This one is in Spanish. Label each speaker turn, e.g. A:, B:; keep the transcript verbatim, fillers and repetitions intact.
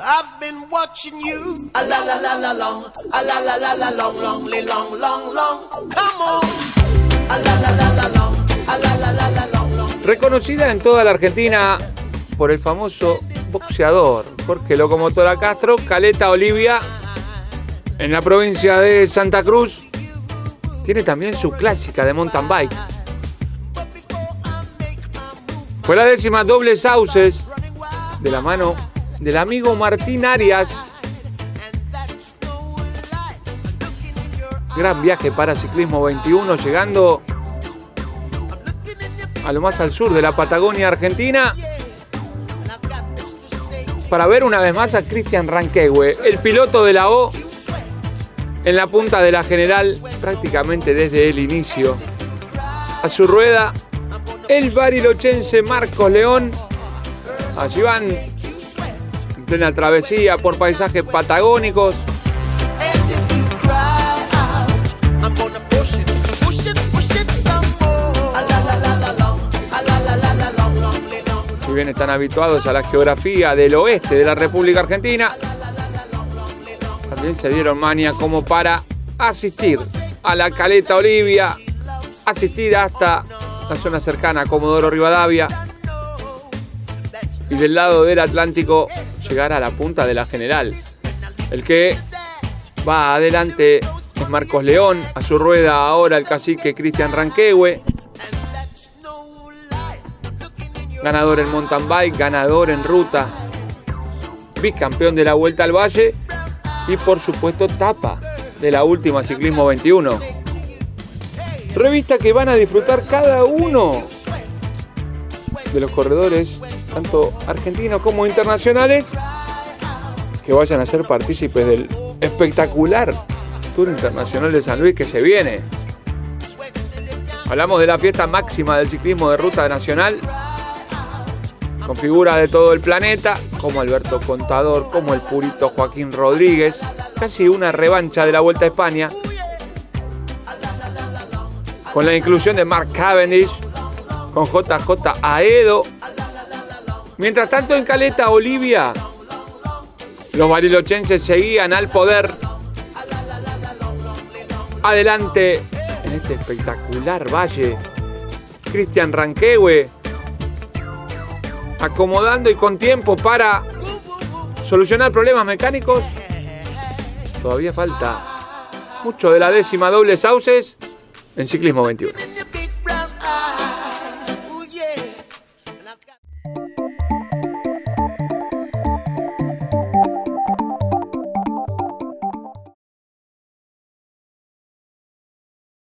A: I've been watching you. A la la la la long. A la la la la long, long, long, long, long. Come on. A la la la la long. A la la la la long, long.
B: Reconocida en toda la Argentina por el famoso boxeador Jorge Locomotora Castro, Caleta Olivia, en la provincia de Santa Cruz, tiene también su clásica de mountain bike. Fue la décima doble Sauces de la mano del amigo Martín Arias. Gran viaje para Ciclismo veintiuno, llegando a lo más al sur de la Patagonia Argentina, para ver una vez más a Cristian Ranquehue, el piloto de la O, en la punta de la general prácticamente desde el inicio. A su rueda, el barilochense Marcos León. Allí van en plena travesía por paisajes patagónicos. Si bien están habituados a la geografía del oeste de la República Argentina, también se dieron maña como para asistir a la Caleta Olivia, asistir hasta la zona cercana a Comodoro Rivadavia y del lado del Atlántico llegar a la punta de la general. El que va adelante es Marcos León, a su rueda ahora el cacique Cristian Ranquehue, ganador en mountain bike, ganador en ruta, bicampeón de la Vuelta al Valle y por supuesto tapa de la última Ciclismo veintiuno. Revista que van a disfrutar cada uno de los corredores, tanto argentinos como internacionales, que vayan a ser partícipes del espectacular Tour Internacional de San Luis que se viene. Hablamos de la fiesta máxima del ciclismo de ruta nacional, con figuras de todo el planeta, como Alberto Contador, como el purito Joaquín Rodríguez, casi una revancha de la Vuelta a España, con la inclusión de Mark Cavendish, con J J Aedo. Mientras tanto, en Caleta Olivia, los barilochenses seguían al poder. Adelante, en este espectacular valle, Cristian Ranquehue, acomodando y con tiempo para solucionar problemas mecánicos. Todavía falta mucho de la décima doble Sauces en Ciclismo veintiuno.